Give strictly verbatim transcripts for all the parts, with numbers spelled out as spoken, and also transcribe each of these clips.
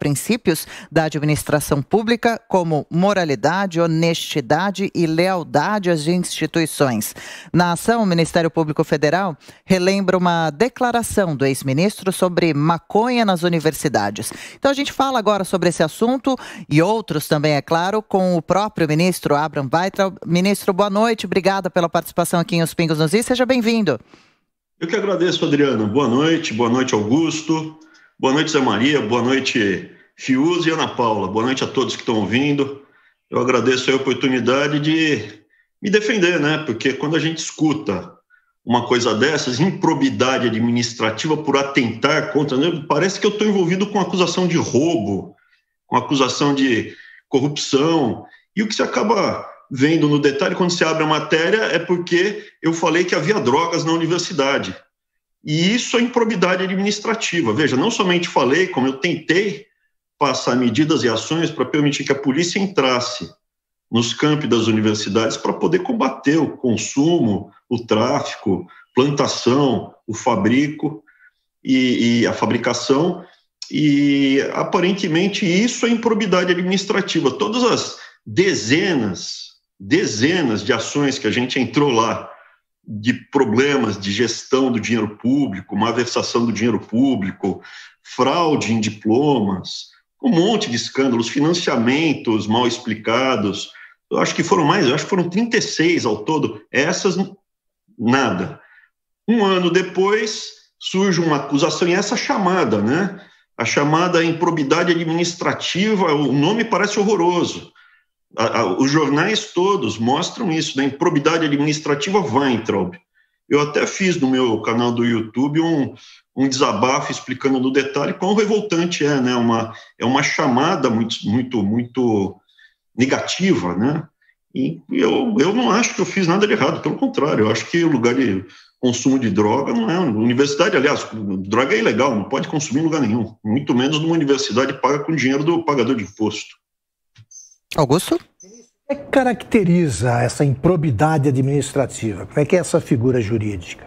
princípios da administração pública, como moralidade, honestidade e lealdade às instituições. Na ação, o Ministério Público Federal relembra uma declaração do ex-ministro sobre maconha nas universidades. Então a gente fala agora sobre esse assunto e outros também, é claro, com o próprio ministro Abraham Weintraub. Ministro, boa noite, obrigada pela participação aqui em Os Pingos nos Is, seja bem-vindo. Eu que agradeço, Adriana. Boa noite, boa noite, Augusto, boa noite, Zé Maria, boa noite, Fiuza e Ana Paula, boa noite a todos que estão ouvindo. Eu agradeço a oportunidade de me defender, né? Porque quando a gente escuta uma coisa dessas, improbidade administrativa por atentar contra, né? Parece que eu estou envolvido com acusação de roubo, com acusação de corrupção, e o que se acaba vendo no detalhe, quando se abre a matéria, é porque eu falei que havia drogas na universidade. E isso é improbidade administrativa. Veja, não somente falei, como eu tentei passar medidas e ações para permitir que a polícia entrasse nos campi das universidades para poder combater o consumo, o tráfico, plantação, o fabrico e, e a fabricação. E, aparentemente, isso é improbidade administrativa. Todas as dezenas dezenas de ações que a gente entrou lá, de problemas de gestão do dinheiro público, malversação do dinheiro público, fraude em diplomas, um monte de escândalos, financiamentos mal explicados, eu acho que foram mais, eu acho que foram trinta e seis ao todo, essas, nada. Um ano depois, surge uma acusação, e essa chamada, né? A chamada improbidade administrativa, o nome parece horroroso. Os jornais todos mostram isso, né? Improbidade administrativa Weintraub. Eu até fiz no meu canal do YouTube um, um desabafo explicando no detalhe quão revoltante é, né? Uma, é uma chamada muito, muito, muito negativa, né? E eu, eu não acho que eu fiz nada de errado, pelo contrário, eu acho que o lugar de consumo de droga não é... Universidade, aliás, droga é ilegal, não pode consumir em lugar nenhum, muito menos numa universidade paga com dinheiro do pagador de imposto. Augusto? O que caracteriza essa improbidade administrativa? Como é que é essa figura jurídica?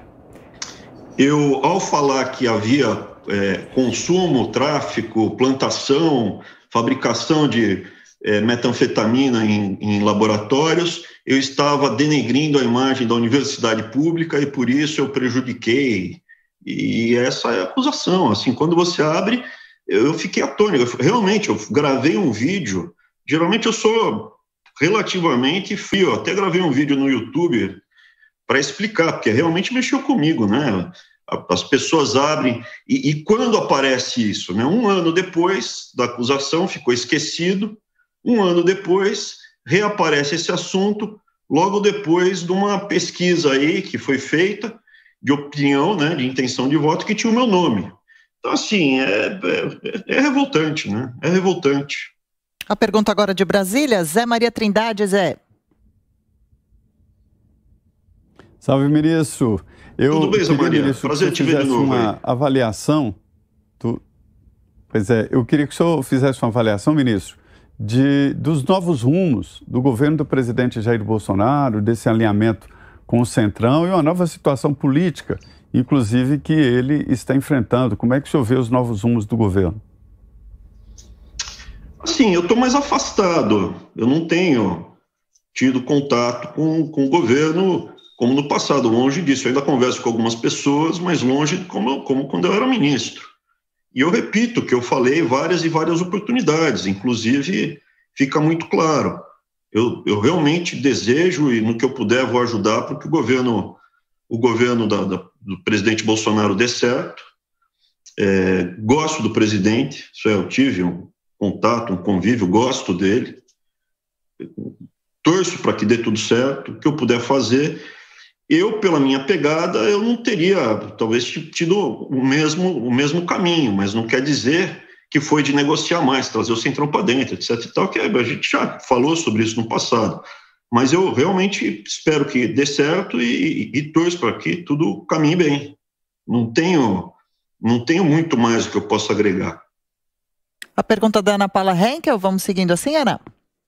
Eu, ao falar que havia é, consumo, tráfico, plantação, fabricação de é, metanfetamina em, em laboratórios, eu estava denegrindo a imagem da universidade pública e por isso eu prejudiquei. E essa é a acusação. Assim, quando você abre, eu fiquei atônito. Realmente, eu gravei um vídeo. Geralmente eu sou relativamente frio, até gravei um vídeo no YouTube para explicar, porque realmente mexeu comigo, né? As pessoas abrem, e, e quando aparece isso, né? Um ano depois da acusação, ficou esquecido, um ano depois reaparece esse assunto, logo depois de uma pesquisa aí que foi feita, de opinião, né, de intenção de voto, que tinha o meu nome. Então, assim, é, é, é revoltante, né? É revoltante. A pergunta agora de Brasília, Zé Maria Trindade, Zé. Salve, ministro. Eu Tudo bem, Zé Maria? Ministro, prazer te ver de novo. Uma aí. avaliação, do... pois é, eu queria que o senhor fizesse uma avaliação, ministro, de, dos novos rumos do governo do presidente Jair Bolsonaro, desse alinhamento com o Centrão e uma nova situação política, inclusive, que ele está enfrentando. Como é que o senhor vê os novos rumos do governo? Sim, eu estou mais afastado, eu não tenho tido contato com, com o governo como no passado, longe disso. Eu ainda converso com algumas pessoas, mas longe como, como quando eu era ministro. E eu repito que eu falei várias e várias oportunidades, inclusive fica muito claro, eu, eu realmente desejo, e no que eu puder vou ajudar para que o governo, o governo da, da, do presidente Bolsonaro dê certo. É, gosto do presidente, isso é, eu tive um contato, um convívio, gosto dele, torço para que dê tudo certo, o que eu puder fazer. Eu, pela minha pegada, eu não teria, talvez, tido o mesmo, o mesmo caminho, mas não quer dizer que foi de negociar mais, trazer o Centrão para dentro, etc e tal, que a gente já falou sobre isso no passado. Mas eu realmente espero que dê certo e, e, e torço para que tudo caminhe bem. Não tenho, não tenho muito mais o que eu possa agregar. A pergunta da Ana Paula Henkel, vamos seguindo assim, Ana?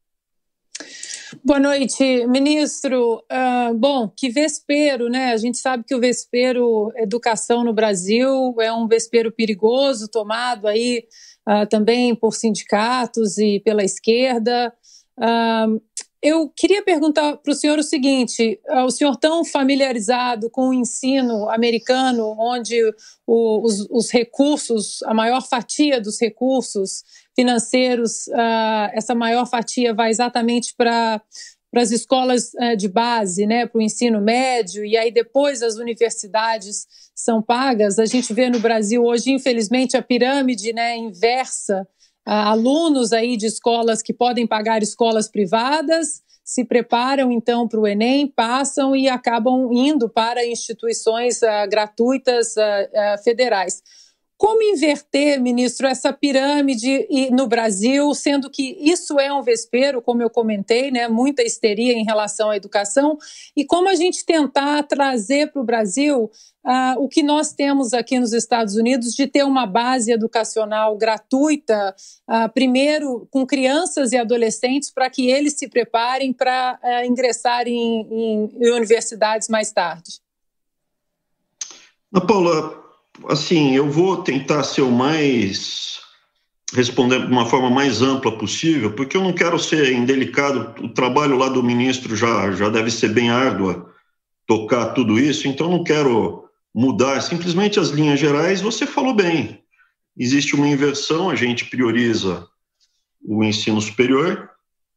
Boa noite, ministro. Uh, bom, que vespeiro, né? A gente sabe que o vespeiro educação no Brasil é um vespeiro perigoso, tomado aí uh, também por sindicatos e pela esquerda. Uh, eu queria perguntar para o senhor o seguinte: uh, o senhor tão familiarizado com o ensino americano, onde o, os, os recursos, a maior fatia dos recursos financeiros, uh, essa maior fatia vai exatamente para para as escolas uh, de base, né, para o ensino médio, e aí depois as universidades são pagas. A gente vê no Brasil hoje, infelizmente, a pirâmide, né, inversa, uh, alunos aí de escolas que podem pagar escolas privadas, se preparam então para o Enem, passam e acabam indo para instituições uh, gratuitas uh, uh, federais. Como inverter, ministro, essa pirâmide no Brasil, sendo que isso é um vespeiro, como eu comentei, né, muita histeria em relação à educação, e como a gente tentar trazer para o Brasil uh, o que nós temos aqui nos Estados Unidos de ter uma base educacional gratuita, uh, primeiro com crianças e adolescentes, para que eles se preparem para uh, ingressar em, em, em universidades mais tarde. Ana Paula, assim, eu vou tentar ser o mais, responder de uma forma mais ampla possível, porque eu não quero ser indelicado. O trabalho lá do ministro já, já deve ser bem árduo, tocar tudo isso, então não quero mudar, simplesmente as linhas gerais. Você falou bem, existe uma inversão, a gente prioriza o ensino superior,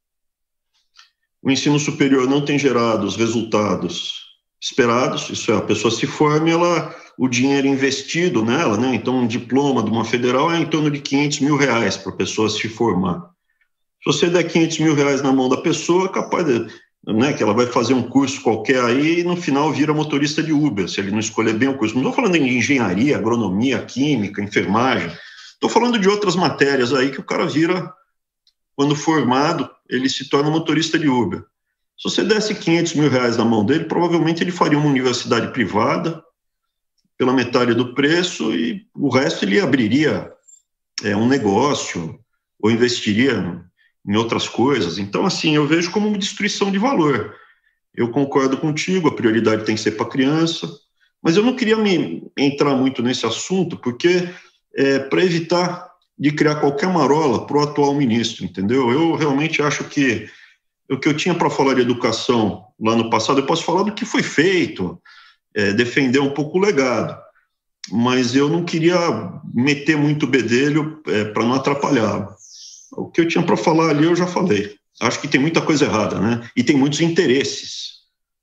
o ensino superior não tem gerado os resultados esperados, isso é, a pessoa se forma e ela, o dinheiro investido nela, né, então um diploma de uma federal é em torno de quinhentos mil reais para a pessoa se formar. Se você der quinhentos mil reais na mão da pessoa, é capaz de, né, que ela vai fazer um curso qualquer aí e no final vira motorista de Uber, se ele não escolher bem o curso. Não estou falando de engenharia, agronomia, química, enfermagem, estou falando de outras matérias aí que o cara vira, quando formado, ele se torna motorista de Uber. Se você desse quinhentos mil reais na mão dele, provavelmente ele faria uma universidade privada pela metade do preço e o resto ele abriria é, um negócio ou investiria em outras coisas. Então, assim, eu vejo como uma destruição de valor. Eu concordo contigo, a prioridade tem que ser para a criança, mas eu não queria me entrar muito nesse assunto, porque é, para evitar de criar qualquer marola para o atual ministro, entendeu? Eu realmente acho que o que eu tinha para falar de educação lá no passado, eu posso falar do que foi feito, é, defender um pouco o legado, mas eu não queria meter muito bedelho é, para não atrapalhar. O que eu tinha para falar ali eu já falei. Acho que tem muita coisa errada, né? E tem muitos interesses.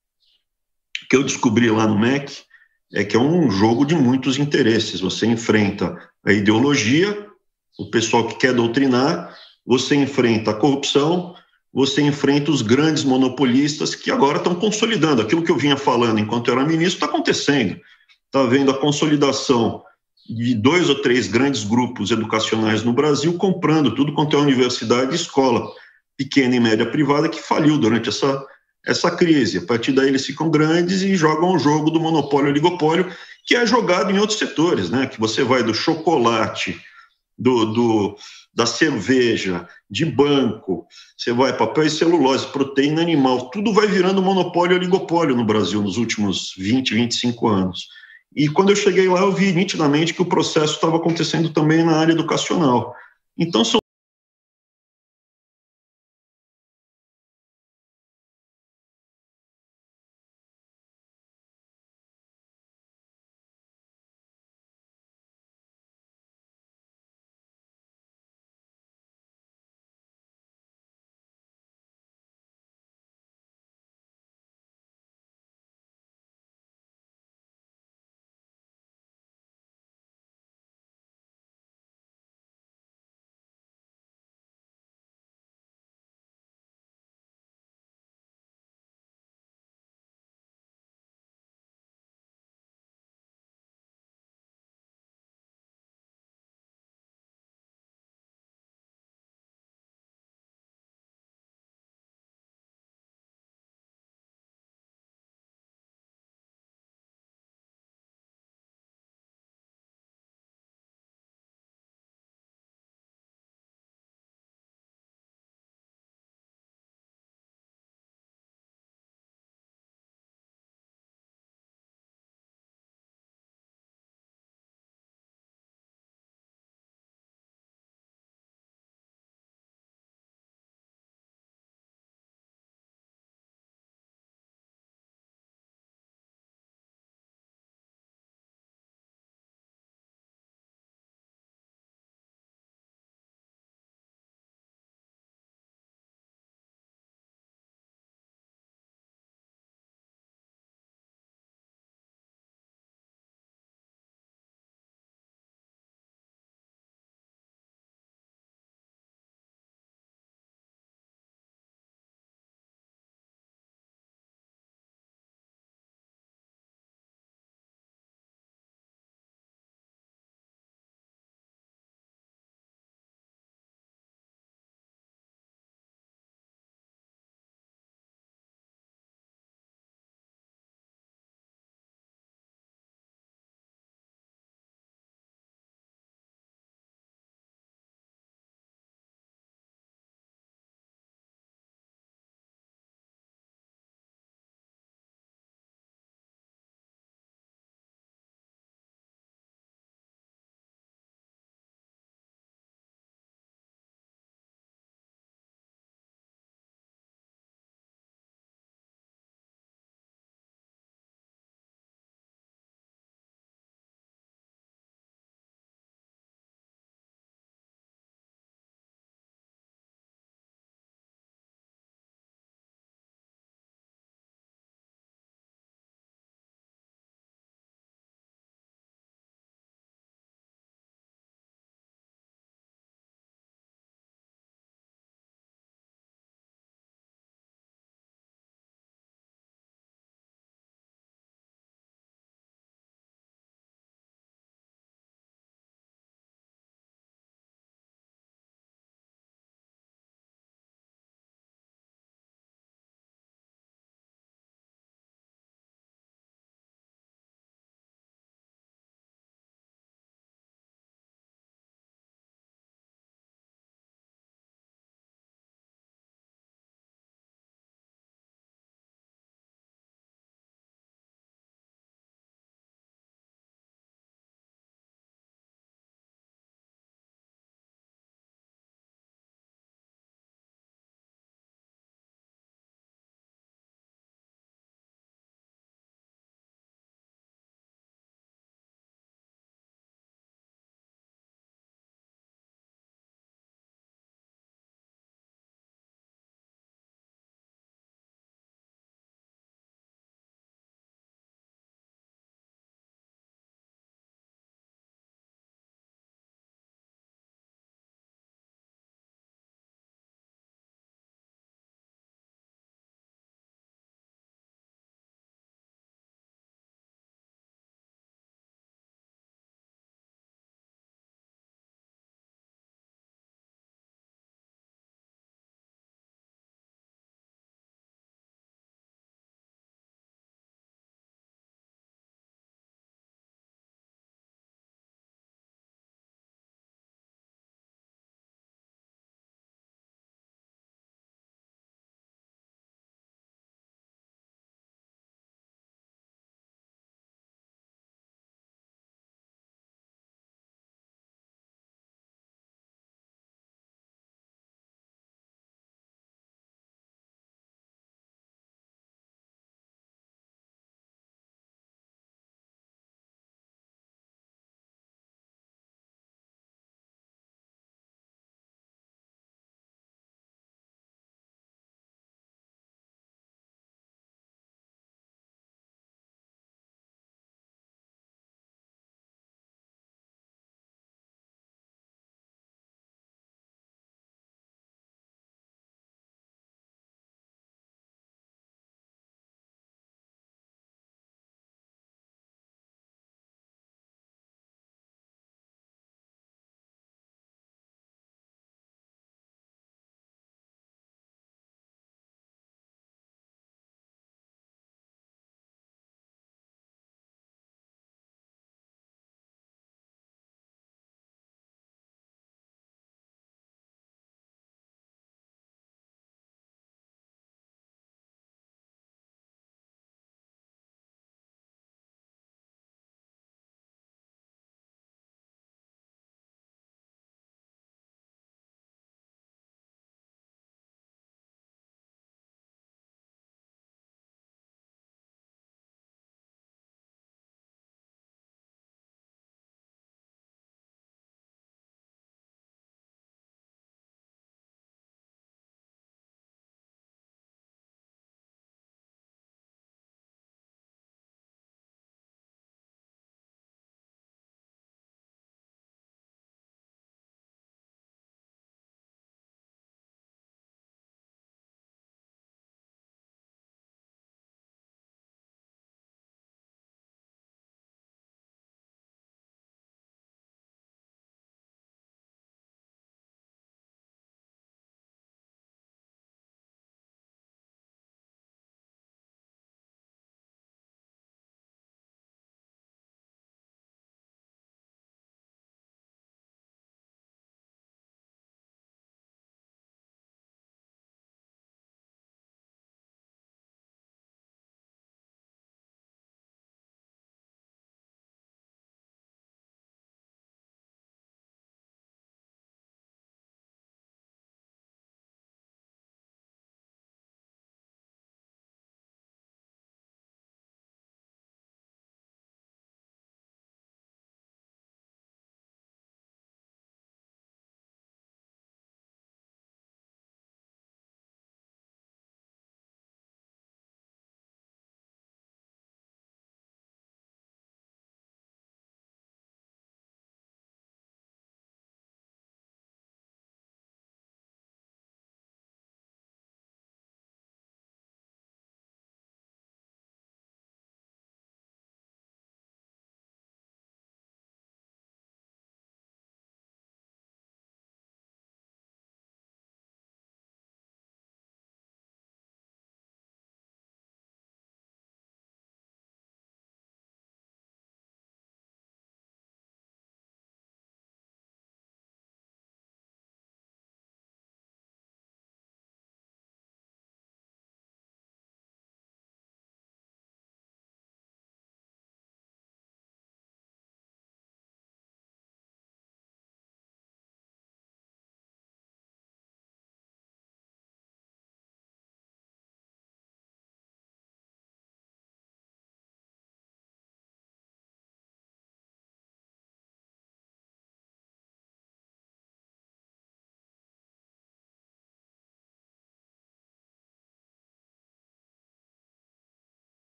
O que eu descobri lá no M E C é que é um jogo de muitos interesses. Você enfrenta a ideologia, o pessoal que quer doutrinar, você enfrenta a corrupção, você enfrenta os grandes monopolistas que agora estão consolidando. Aquilo que eu vinha falando enquanto eu era ministro está acontecendo. Está havendo a consolidação de dois ou três grandes grupos educacionais no Brasil comprando tudo quanto é universidade e escola pequena e média privada que faliu durante essa, essa crise. A partir daí eles ficam grandes e jogam o jogo do monopólio e oligopólio, que é jogado em outros setores, né? Que você vai do chocolate, do... do da cerveja, de banco, você vai papel e celulose, proteína animal, tudo vai virando monopólio e oligopólio no Brasil nos últimos vinte, vinte e cinco anos. E quando eu cheguei lá, eu vi nitidamente que o processo estava acontecendo também na área educacional. Então, são